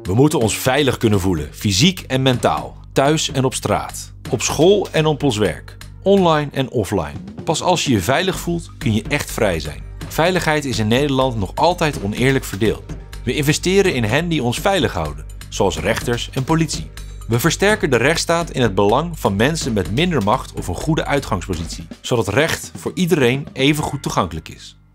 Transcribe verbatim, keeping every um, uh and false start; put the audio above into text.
We moeten ons veilig kunnen voelen, fysiek en mentaal. Thuis en op straat. Op school en op ons werk. Online en offline. Pas als je je veilig voelt, kun je echt vrij zijn. Veiligheid is in Nederland nog altijd oneerlijk verdeeld. We investeren in hen die ons veilig houden, zoals rechters en politie. We versterken de rechtsstaat in het belang van mensen met minder macht of een goede uitgangspositie, zodat recht voor iedereen even goed toegankelijk is.